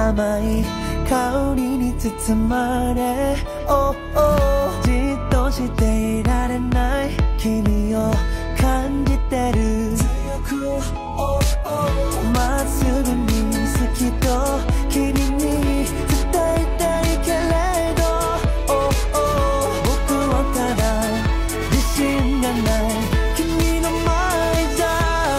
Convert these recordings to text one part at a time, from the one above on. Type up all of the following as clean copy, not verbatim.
甘い香りに包まれ、じっとしていられない君を感じてる。強くまっすぐに好きと君に伝えたいけれど、僕はただ自信がない君の前じゃ、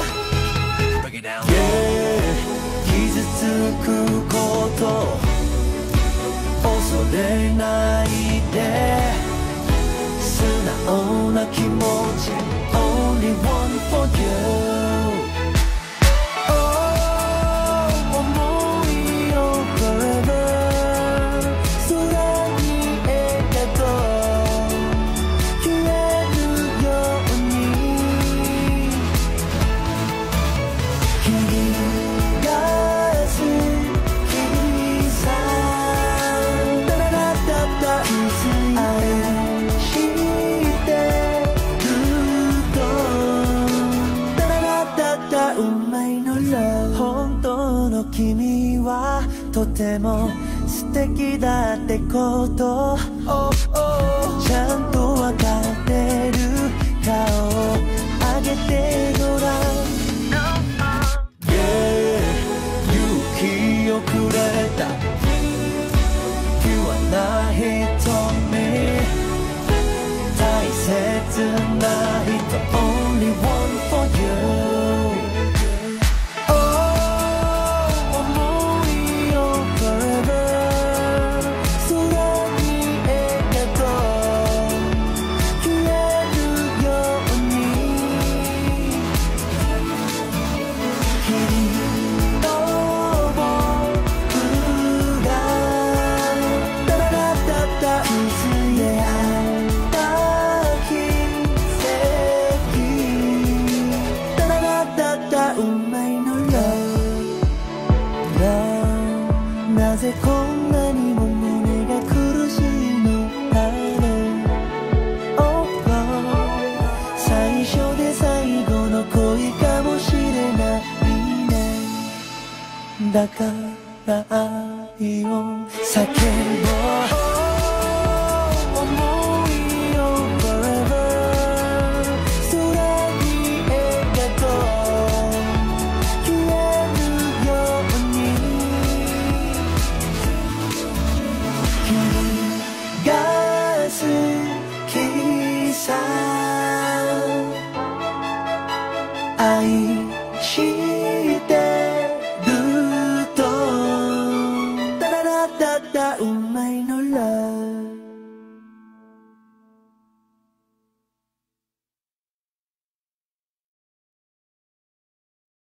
傷つくこと恐れないで、素直な気持ち Only one for you。 思いを forever 空に描こう、消えるように君が好きさ、タララタタ愛してると、タララタタ運命のlove。本当の君はとても素敵だってこと、ちゃんとわかってる。顔を上げてごらん。勇気をくれたピュアな瞳、大切な人 Only one for you。 思いを forever 空に描こう、消えるように君と僕がタララタタ気づい合った奇跡、タララタタ運命のlove。なぜこんなにも胸が苦しいのだろう、最初で最後の恋かもしれないね。だから愛を叫ぼう。